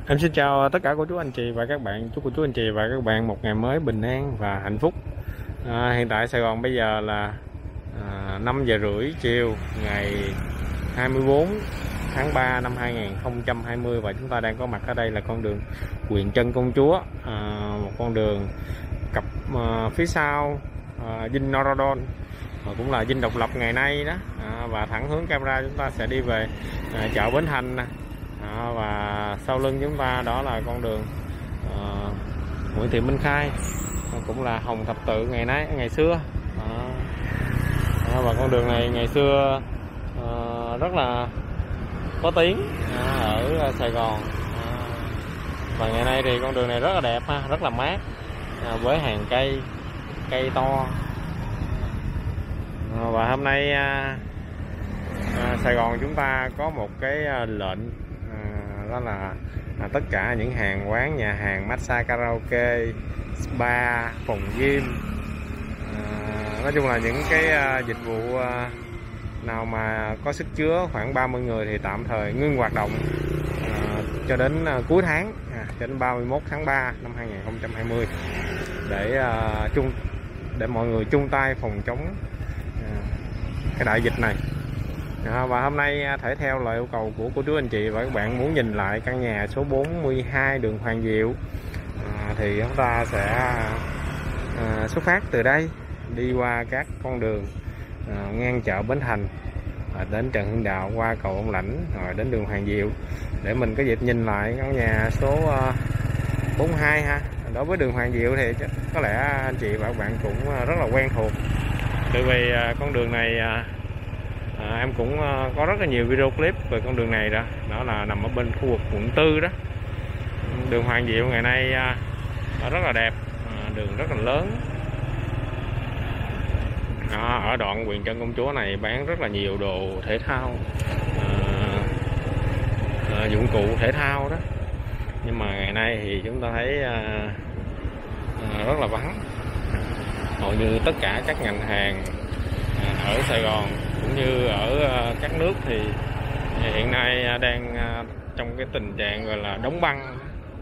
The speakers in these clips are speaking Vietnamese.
Em xin chào tất cả cô chú anh chị và các bạn. Chúc cô chú anh chị và các bạn một ngày mới bình an và hạnh phúc. Hiện tại Sài Gòn bây giờ là 5 giờ rưỡi chiều ngày 24 tháng 3 năm 2020 và chúng ta đang có mặt ở đây là con đường Quyền Trân Công Chúa, một con đường cặp phía sau Dinh Norodom, cũng là Dinh Độc Lập ngày nay đó, và thẳng hướng camera chúng ta sẽ đi về chợ Bến Thành nè. Và sau lưng chúng ta đó là con đường Nguyễn Thị Minh Khai, cũng là Hồng Thập Tự ngày xưa. Và con đường này ngày xưa rất là có tiếng ở Sài Gòn, và ngày nay thì con đường này rất là đẹp ha, rất là mát, với hàng cây to. Và hôm nay Sài Gòn chúng ta có một cái lệnh, đó là tất cả những hàng quán, nhà hàng, massage, karaoke, spa, phòng gym, nói chung là những cái dịch vụ nào mà có sức chứa khoảng 30 người thì tạm thời ngưng hoạt động cho đến cuối tháng, cho đến 31 tháng 3 năm 2020 để mọi người chung tay phòng chống cái đại dịch này. Và hôm nay thể theo lời yêu cầu của cô chú anh chị và các bạn muốn nhìn lại căn nhà số 42 đường Hoàng Diệu, thì chúng ta sẽ xuất phát từ đây đi qua các con đường ngang chợ Bến Thành, đến Trần Hưng Đạo, qua cầu Ông Lãnh, rồi đến đường Hoàng Diệu để mình có dịp nhìn lại căn nhà số 42 ha. Đối với đường Hoàng Diệu thì có lẽ anh chị và các bạn cũng rất là quen thuộc, bởi vì con đường này em cũng có rất là nhiều video clip về con đường này đó. Đó là nằm ở bên khu vực quận 4 đó. Đường Hoàng Diệu ngày nay rất là đẹp, đường rất là lớn. Ở đoạn Quyền Trân Công Chúa này bán rất là nhiều đồ thể thao, dụng cụ thể thao đó. Nhưng mà ngày nay thì chúng ta thấy rất là vắng. Hầu như tất cả các ngành hàng ở Sài Gòn cũng như ở các nước thì hiện nay đang trong cái tình trạng gọi là đóng băng.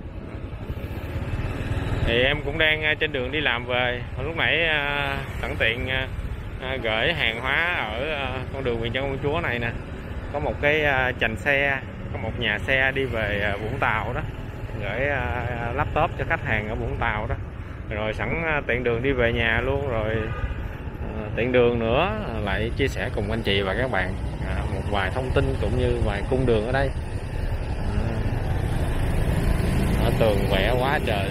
Thì em cũng đang trên đường đi làm về, lúc nãy sẵn tiện gửi hàng hóa ở con đường Quyền Trân Công Chúa này nè. Có một cái chành xe, có một nhà xe đi về Vũng Tàu đó, gửi laptop cho khách hàng ở Vũng Tàu đó. Rồi sẵn tiện đường đi về nhà luôn, rồi tiện đường nữa lại chia sẻ cùng anh chị và các bạn một vài thông tin cũng như vài cung đường ở đây. Ở tường vẽ quá trời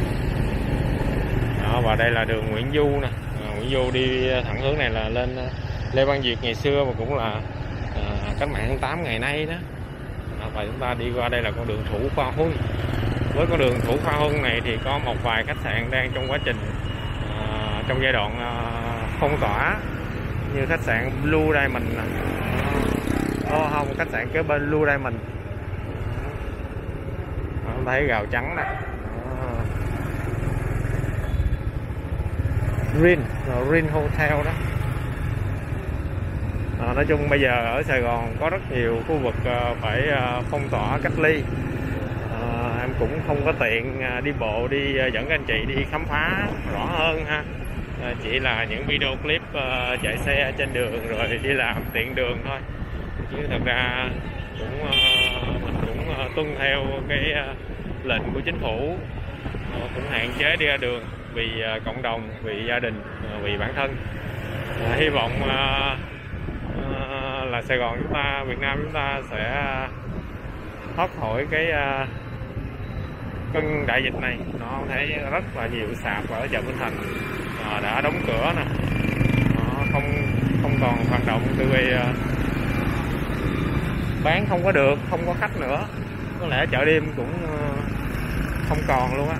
đó. Và đây là đường Nguyễn Du nè. Nguyễn Du đi thẳng hướng này là lên Lê Văn Việt ngày xưa, mà cũng là cách mạng tháng 8 ngày nay đó. Và chúng ta đi qua đây là con đường Thủ Khoa Huân. Với con đường Thủ Khoa Huân này thì có một vài khách sạn đang trong quá trình trong giai đoạn phong tỏa, như khách sạn Blue Diamond nè. Không, khách sạn kế bên Blue Diamond, thấy gào trắng nè. Rin Hotel đó. Nói chung bây giờ ở Sài Gòn có rất nhiều khu vực phải phong tỏa, cách ly. Em cũng không có tiện đi bộ đi dẫn các anh chị đi khám phá rõ hơn ha. Chỉ là những video clip chạy xe trên đường rồi đi làm tiện đường thôi, chứ thật ra cũng mình cũng tuân theo cái lệnh của chính phủ, cũng hạn chế đi ra đường vì cộng đồng, vì gia đình, vì bản thân. Hy vọng là Sài Gòn chúng ta, Việt Nam chúng ta sẽ thoát khỏi cái cơn đại dịch này. Nó thấy rất là nhiều sạp ở chợ Bến Thành đã đóng cửa nè, không còn hoạt động, từ vì bán không có được, không có khách nữa. Có lẽ chợ đêm cũng không còn luôn á.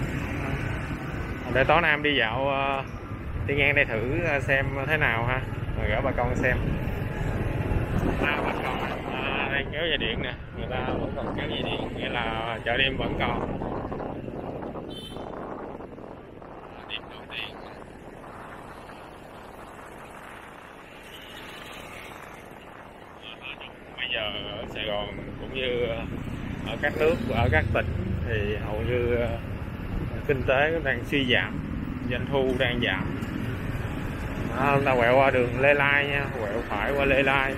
Để tối nay em đi dạo đi ngang đây thử xem thế nào ha, rồi gửi bà con xem. Bà con đang kéo dây điện nè, người ta vẫn còn kéo dây điện, nghĩa là chợ đêm vẫn còn. Điểm đầu tiên bây giờ ở Sài Gòn cũng như ở các nước, ở các tỉnh thì hầu như kinh tế đang suy giảm, doanh thu đang giảm. Chúng ta quẹo qua đường Lê Lai nha, quẹo phải qua Lê Lai.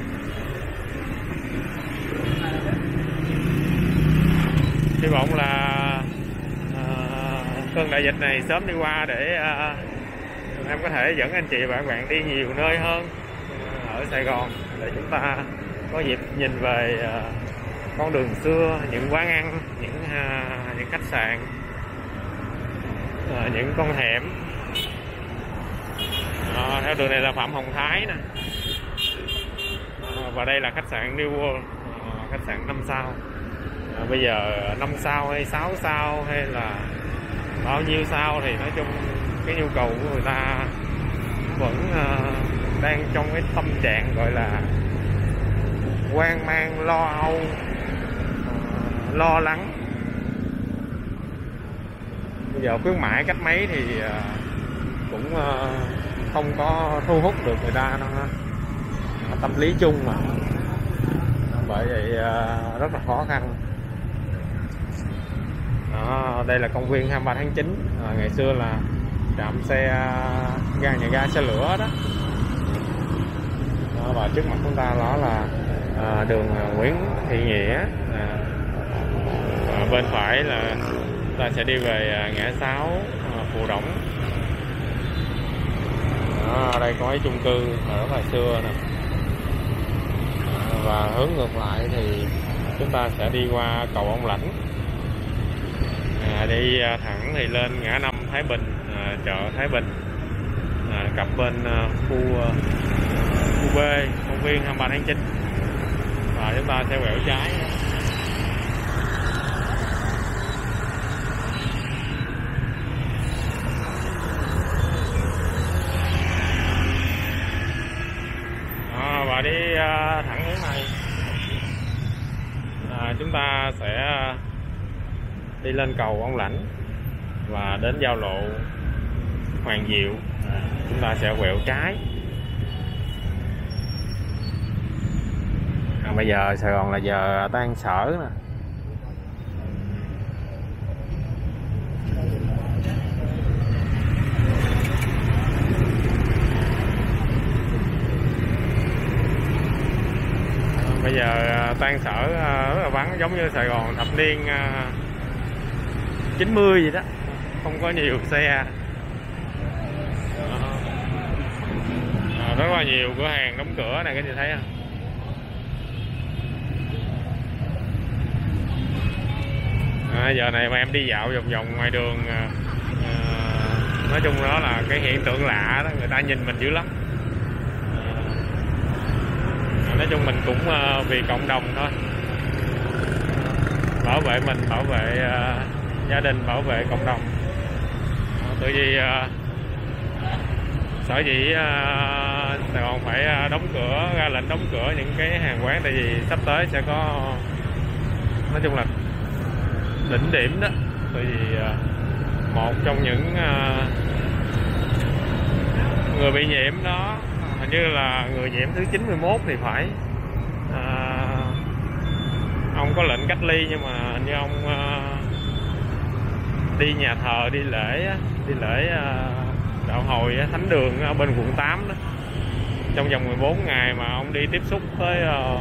Hy vọng là cơn đại dịch này sớm đi qua để em có thể dẫn anh chị và các bạn đi nhiều nơi hơn ở Sài Gòn, để chúng ta có dịp nhìn về con đường xưa, những quán ăn, những khách sạn, những con hẻm. Theo đường này là Phạm Hồng Thái nè, và đây là khách sạn New World, khách sạn 5 sao. Bây giờ 5 sao hay 6 sao hay là bao nhiêu sao thì nói chung cái nhu cầu của người ta vẫn đang trong cái tâm trạng gọi là hoang mang, lo âu, lo lắng. Bây giờ khuyến mãi cách mấy thì cũng không có thu hút được người ta đâu ha. Tâm lý chung mà, bởi vậy rất là khó khăn. Đây là công viên 23 tháng 9, ngày xưa là trạm xe nhà ga xe lửa đó. Và trước mặt chúng ta đó là đường Nguyễn Thị Nghĩa, bên phải là ta sẽ đi về ngã 6 Phù Đổng. Ở đây có cái chung cư rất là xưa nè, và hướng ngược lại thì chúng ta sẽ đi qua cầu Ông Lãnh, đi thẳng thì lên ngã 5 Thái Bình, chợ Thái Bình, cặp bên khu B công viên 23 tháng 9, và chúng ta sẽ quẹo trái. Và đi thẳng hướng này chúng ta sẽ đi lên cầu Ông Lãnh và đến giao lộ Hoàng Diệu, chúng ta sẽ quẹo trái. Bây giờ Sài Gòn là giờ tan sở nè. Bây giờ tan sở rất là vắng, giống như Sài Gòn thập niên 90 gì đó, không có nhiều xe. Rất là nhiều cửa hàng đóng cửa này, các chị thấy không? Giờ này mà em đi dạo vòng vòng ngoài đường, nói chung đó là cái hiện tượng lạ đó, người ta nhìn mình dữ lắm. Nói chung mình cũng vì cộng đồng thôi, bảo vệ mình, bảo vệ gia đình, bảo vệ cộng đồng. Tại vì sở dĩ Sài Gòn phải đóng cửa, ra lệnh đóng cửa những cái hàng quán, tại vì sắp tới sẽ có, nói chung là đỉnh điểm đó. Tại vì một trong những người bị nhiễm đó, hình như là người nhiễm thứ 91 thì phải, ông có lệnh cách ly, nhưng mà hình như ông đi nhà thờ, đi lễ đạo hồi thánh đường ở bên quận 8 đó, trong vòng 14 ngày mà ông đi tiếp xúc tới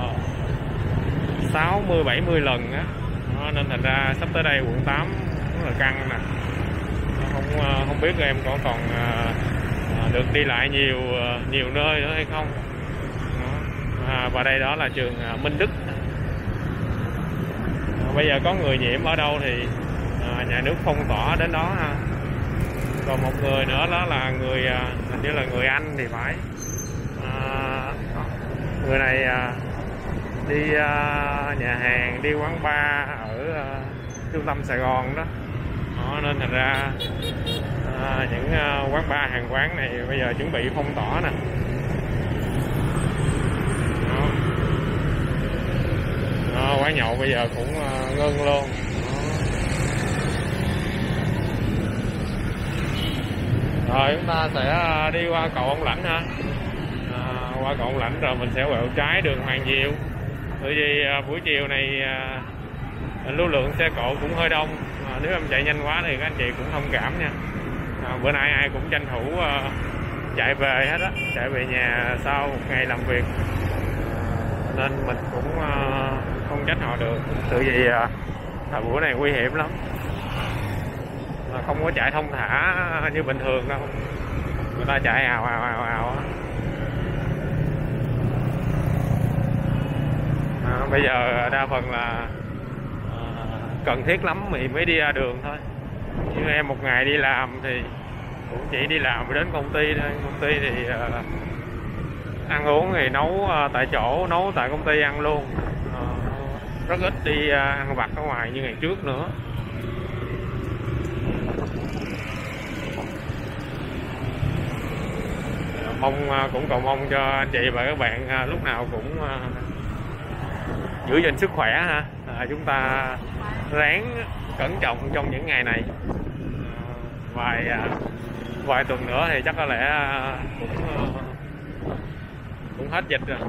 60-70 lần á. Nên thành ra sắp tới đây quận 8 rất là căng nè. Không biết em còn được đi lại nhiều nơi nữa hay không. Và đây đó là trường Minh Đức. Bây giờ có người nhiễm ở đâu thì nhà nước phong tỏa đến đó ha. Còn một người nữa đó là người, hình như là người Anh thì phải. Người này đi nhà hàng, đi quán bar ở trung tâm Sài Gòn đó. Nên thành ra những quán bar, hàng quán này bây giờ chuẩn bị phong tỏa nè. Quán nhậu bây giờ cũng ngưng luôn. Rồi chúng ta sẽ đi qua cầu Ông Lãnh ha. Qua cầu Ông Lãnh rồi mình sẽ quẹo trái đường Hoàng Diệu. Bởi vì buổi chiều này lưu lượng xe cộ cũng hơi đông. Nếu em chạy nhanh quá thì các anh chị cũng thông cảm nha. Bữa nay ai cũng tranh thủ chạy về hết á, chạy về nhà sau một ngày làm việc, nên mình cũng không trách họ được. Tự vì thời buổi này nguy hiểm lắm, không có chạy thông thả như bình thường đâu, người ta chạy ào ào ào ào. Bây giờ đa phần là cần thiết lắm thì mới đi ra đường thôi. Như em một ngày đi làm thì cũng chỉ đi làm đến công ty thôi. Công ty thì ăn uống thì nấu tại chỗ, nấu tại công ty ăn luôn, rất ít đi ăn vặt ở ngoài như ngày trước nữa. Cũng cầu mong cho anh chị và các bạn lúc nào cũng giữ gìn sức khỏe ha. Chúng ta ráng cẩn trọng trong những ngày này. Vài tuần nữa thì chắc có lẽ cũng hết dịch rồi.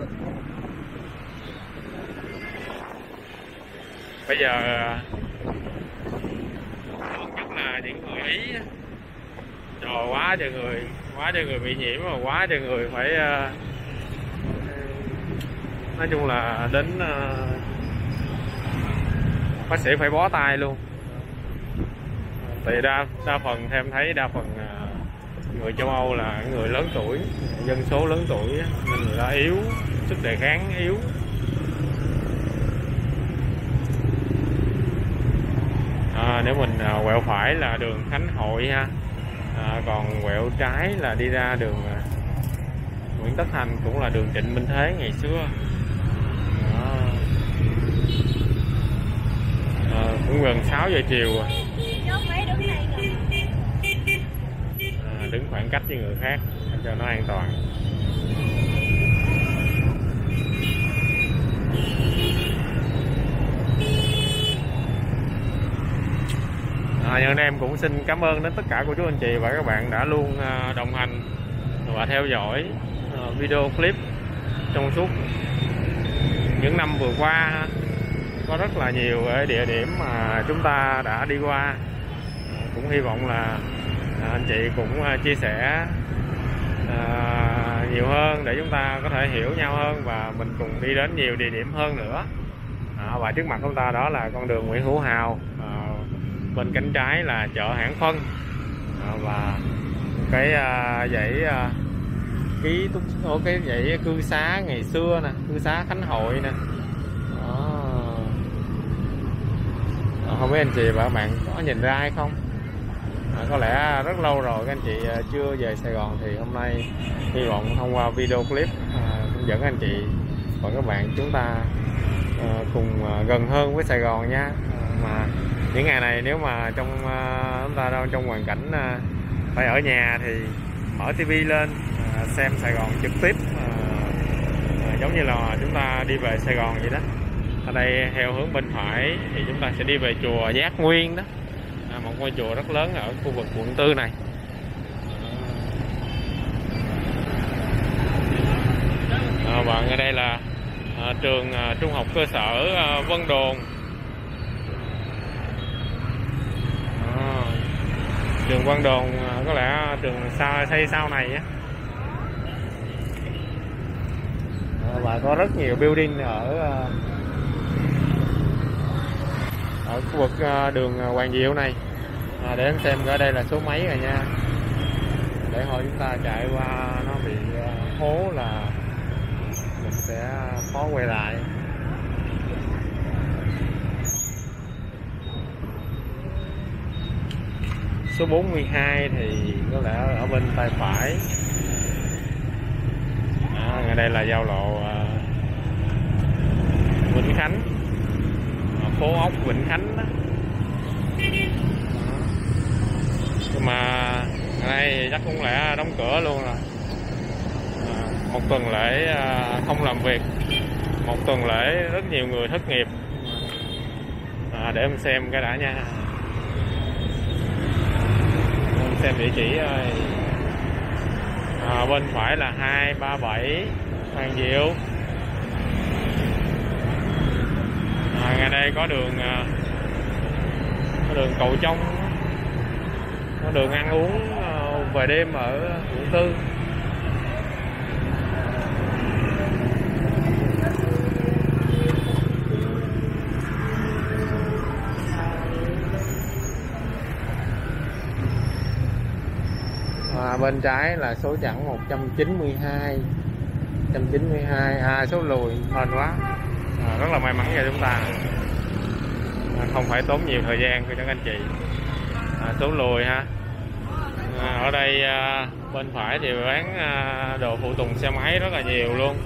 Bây giờ nhất là những người Ý trời, quá trời người bị nhiễm, mà quá trời người phải nói chung là đến bác sĩ phải bó tay luôn. Thì đa phần em thấy đa phần người châu Âu là người lớn tuổi, dân số lớn tuổi nên người ta yếu, sức đề kháng yếu. Nếu mình quẹo phải là đường Khánh Hội ha, còn quẹo trái là đi ra đường Nguyễn Tất Thành, cũng là đường Trịnh Minh Thế ngày xưa. Cũng gần 6 giờ chiều rồi. Đứng khoảng cách với người khác cho nó an toàn. Nhân em cũng xin cảm ơn đến tất cả cô chú anh chị và các bạn đã luôn đồng hành và theo dõi video clip trong suốt những năm vừa qua. Có rất là nhiều địa điểm mà chúng ta đã đi qua. Cũng hy vọng là anh chị cũng chia sẻ nhiều hơn để chúng ta có thể hiểu nhau hơn và mình cùng đi đến nhiều địa điểm hơn nữa. Và trước mặt chúng ta đó là con đường Nguyễn Hữu Hào, bên cánh trái là chợ Hãng Phân, và cái dãy cái dãy cư xá ngày xưa nè, cư xá Khánh Hội nè. Không biết anh chị và các bạn có nhìn ra hay không. Có lẽ rất lâu rồi các anh chị chưa về Sài Gòn, thì hôm nay hy vọng thông qua video clip hướng dẫn anh chị và các bạn chúng ta cùng gần hơn với Sài Gòn nha. Mà những ngày này nếu mà chúng ta đang trong hoàn cảnh phải ở nhà thì mở tivi lên xem Sài Gòn trực tiếp, giống như là chúng ta đi về Sài Gòn vậy đó. Ở đây theo hướng bên phải thì chúng ta sẽ đi về chùa Giác Nguyên đó, một ngôi chùa rất lớn ở khu vực quận 4 này. Và ngay đây là trường trung học cơ sở Vân Đồn. Trường Vân Đồn có lẽ trường xây sau này á. Và có rất nhiều building ở khu vực đường Hoàng Diệu này. Để em xem ở đây là số mấy rồi nha, để hồi chúng ta chạy qua nó bị hố là mình sẽ khó quay lại. Số 42 thì có lẽ ở bên tay phải. Ngay đây là giao lộ Vĩnh Khánh, phố ốc Vĩnh Khánh đó. Nhưng mà ngày nay chắc cũng lẽ đóng cửa luôn rồi. Một tuần lễ không làm việc, một tuần lễ rất nhiều người thất nghiệp. Để em xem cái đã nha, em xem địa chỉ ơi. Bên phải là 237 Hoàng Diệu. Ngày đây có đường cầu trong, có đường ăn uống về đêm ở quận 4. Bên trái là số chẵn 192. Số lùi hên quá. Rất là may mắn cho chúng ta, không phải tốn nhiều thời gian của các anh chị. Số lùi ha. Ở đây bên phải thì bán đồ phụ tùng xe máy rất là nhiều luôn.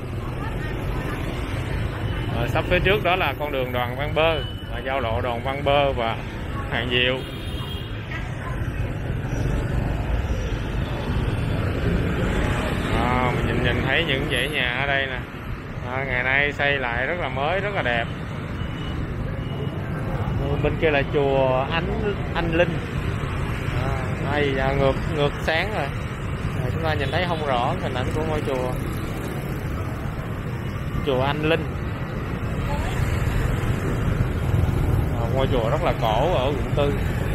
Sắp phía trước đó là con đường Đoàn Văn Bơ, giao lộ Đoàn Văn Bơ và Hoàng Diệu. Mình nhìn thấy những dãy nhà ở đây nè, ngày nay xây lại rất là mới, rất là đẹp. Bên kia là chùa Anh Linh. Đây ngược sáng rồi. Chúng ta nhìn thấy không rõ hình ảnh của ngôi chùa Anh Linh. Ngôi chùa rất là cổ ở quận 4.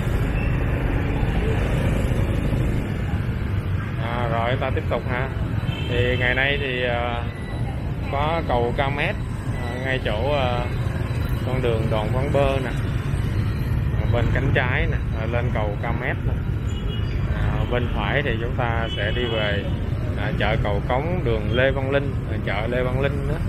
Rồi ta tiếp tục ha. Thì ngày nay thì có cầu cao mét ngay chỗ con đường Đoàn Văn Bơ nè, bên cánh trái nè, lên cầu cao mét nè. Bên phải thì chúng ta sẽ đi về chợ Cầu Cống, đường Lê Văn Linh, chợ Lê Văn Linh nữa.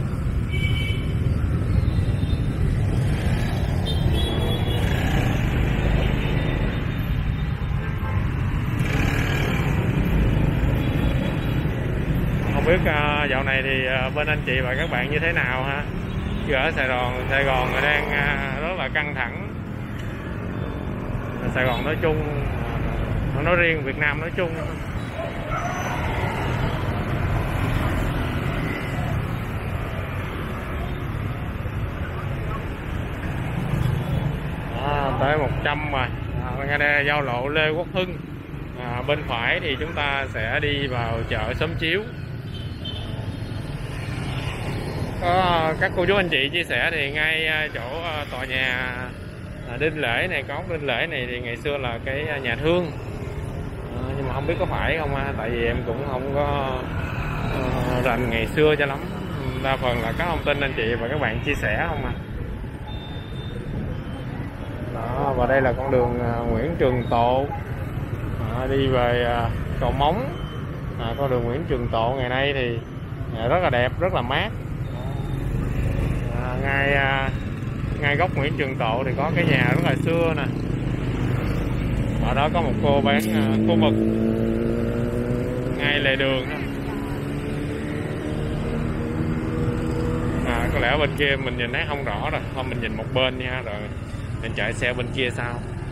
Không biết dạo này thì bên anh chị và các bạn như thế nào ha? Chứ ở Sài Gòn đang rất là căng thẳng. Sài Gòn nói chung, nói riêng, Việt Nam nói chung. Tới 100 rồi. Ngay đây là giao lộ Lê Quốc Hưng. Bên phải thì chúng ta sẽ đi vào chợ Xóm Chiếu. Có các cô chú anh chị chia sẻ thì ngay chỗ tòa nhà Đinh Lễ này, có Đinh Lễ này thì ngày xưa là cái nhà thương, nhưng mà không biết có phải không ha, tại vì em cũng không có rành ngày xưa cho lắm, đa phần là các thông tin anh chị và các bạn chia sẻ không à. Đó, và đây là con đường Nguyễn Trường Tộ, đi về Cầu Móng. Con đường Nguyễn Trường Tộ ngày nay thì rất là đẹp, rất là mát. Ngay góc Nguyễn Trường Tộ thì có cái nhà rất là xưa nè. Ở đó có một cô bán khô mực ngay lề đường đó. Có lẽ bên kia mình nhìn thấy không rõ rồi, thôi mình nhìn một bên nha, rồi mình chạy xe bên kia sau.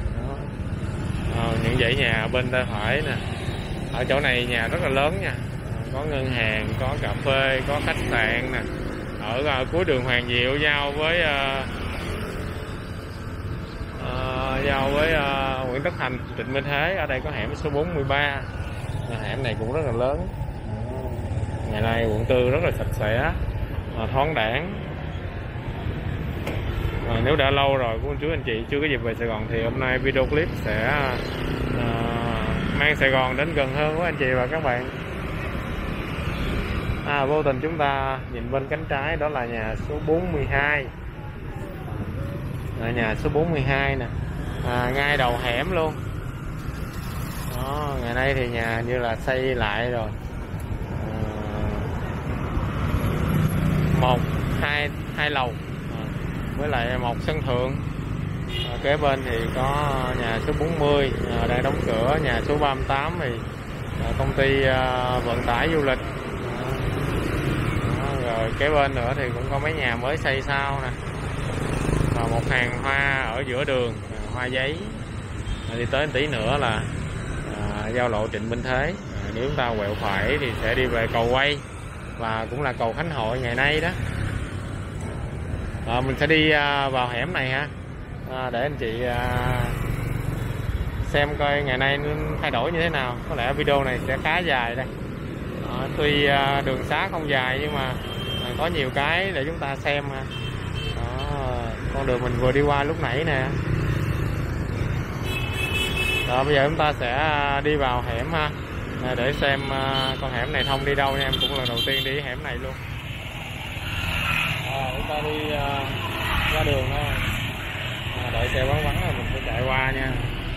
Những dãy nhà bên tay phải nè. Ở chỗ này nhà rất là lớn nha, có ngân hàng, có cà phê, có khách sạn nè. Ở cuối đường Hoàng Diệu giao với Nguyễn Tất Thành, Trịnh Minh Thế. Ở đây có hẻm số 43. Hẻm này cũng rất là lớn. Ngày nay quận 4 rất là sạch sẽ, thoáng đãng. Nếu đã lâu rồi của anh chú anh chị chưa có dịp về Sài Gòn thì hôm nay video clip sẽ mang Sài Gòn đến gần hơn với anh chị và các bạn. Vô tình chúng ta nhìn bên cánh trái, đó là nhà số 42. Nhà số 42 nè, ngay đầu hẻm luôn. Đó, ngày nay thì nhà như là xây lại rồi. Hai lầu với lại một sân thượng. Kế bên thì có nhà số 40 đang đóng cửa. Nhà số 38 thì công ty vận tải du lịch. Rồi kế bên nữa thì cũng có mấy nhà mới xây sau nè, và một hàng hoa ở giữa đường, hoa giấy. Đi tới tí nữa là giao lộ Trịnh Minh Thế. Nếu chúng ta quẹo phải thì sẽ đi về cầu Quay, và cũng là cầu Khánh Hội ngày nay đó. Mình sẽ đi vào hẻm này ha, để anh chị xem coi ngày nay thay đổi như thế nào. Có lẽ video này sẽ khá dài đây. Tuy đường xá không dài nhưng mà có nhiều cái để chúng ta xem ha. con đường mình vừa đi qua lúc nãy nè. Rồi bây giờ chúng ta sẽ đi vào hẻm ha, để xem con hẻm này thông đi đâu nha. Em cũng lần đầu tiên đi hẻm này luôn. Chúng ta đi ra đường thôi, đợi xe vắng vắng rồi mình sẽ chạy qua nha.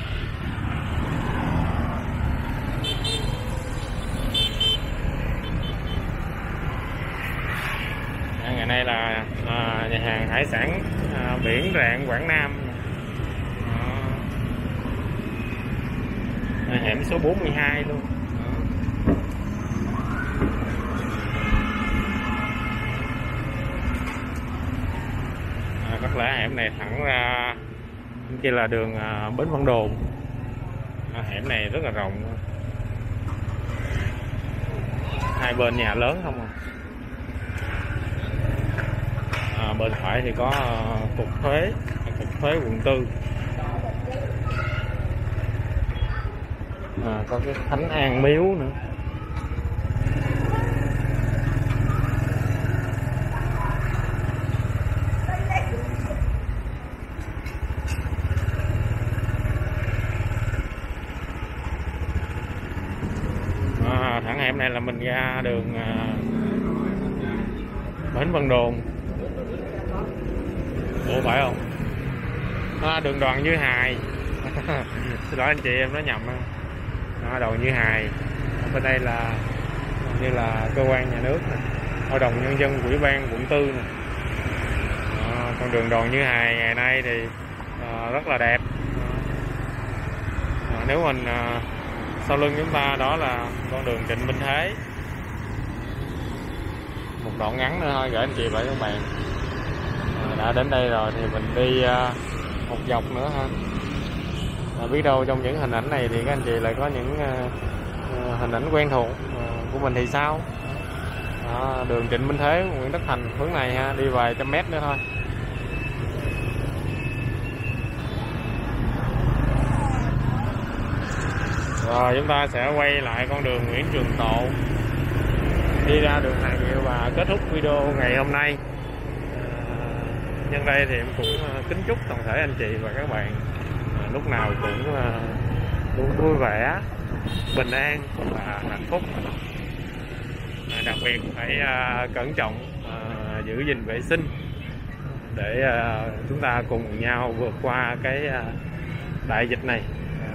Ngày nay là nhà hàng hải sản biển Rạng Quảng Nam. Hẻm số 42 luôn. Có lẽ hẻm này thẳng ra bên kia là đường Bến Vân Đồn. Hẻm này rất là rộng, hai bên nhà lớn không à. Bên phải thì có cục thuế quận 4, có cái Thánh An Miếu nữa. Thẳng hẻm này là mình ra đường Bến Vân Đồn. Ủa phải không? Đường Đoàn Như Hài. Xin lỗi anh chị, em nói nhầm. Đoàn Như Hài. Bên đây là như là cơ quan nhà nước nè, Hội đồng Nhân dân Ủy ban quận 4 nè. Con đường Đoàn Như Hài ngày nay thì rất là đẹp. Nếu mình sau lưng chúng ta đó là con đường Trịnh Minh Thế. Một đoạn ngắn nữa thôi gửi anh chị và các bạn. Đã đến đây rồi thì mình đi một dọc nữa ha. Biết đâu trong những hình ảnh này thì các anh chị lại có những hình ảnh quen thuộc của mình thì sao. Đường Trịnh Minh Thế, Nguyễn Tất Thành hướng này ha, đi vài trăm mét nữa thôi. Rồi chúng ta sẽ quay lại con đường Nguyễn Trường Tộ, đi ra đường Hàng Diệu và kết thúc video ngày hôm nay. Nhân đây thì em cũng kính chúc toàn thể anh chị và các bạn lúc nào cũng luôn vui vẻ, bình an và hạnh phúc. Đặc biệt phải cẩn trọng giữ gìn vệ sinh để chúng ta cùng nhau vượt qua cái đại dịch này.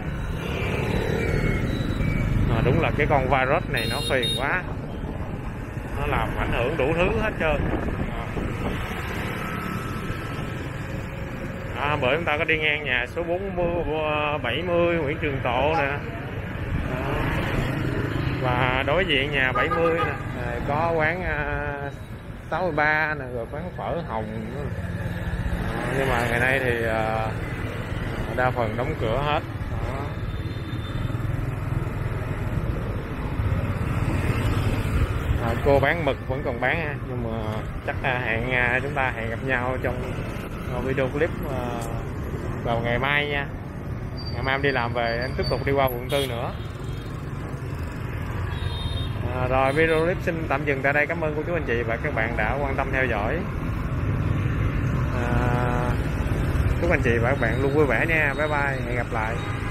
Đúng là cái con virus này nó phiền quá, nó làm ảnh hưởng đủ thứ hết trơn. Bởi chúng ta có đi ngang nhà số 70 Nguyễn Trường Tộ nè, và đối diện nhà 70 nè, có quán 63 nè, rồi quán phở Hồng nữa. Nhưng mà ngày nay thì đa phần đóng cửa hết. Cô bán mực vẫn còn bán ha, nhưng mà chắc chúng ta hẹn gặp nhau trong video clip vào ngày mai nha. Ngày mai em đi làm về em tiếp tục đi qua quận 4 nữa. Rồi video clip xin tạm dừng tại đây. Cảm ơn cô chú anh chị và các bạn đã quan tâm theo dõi. Chúc anh chị và các bạn luôn vui vẻ nha. Bye bye, hẹn gặp lại.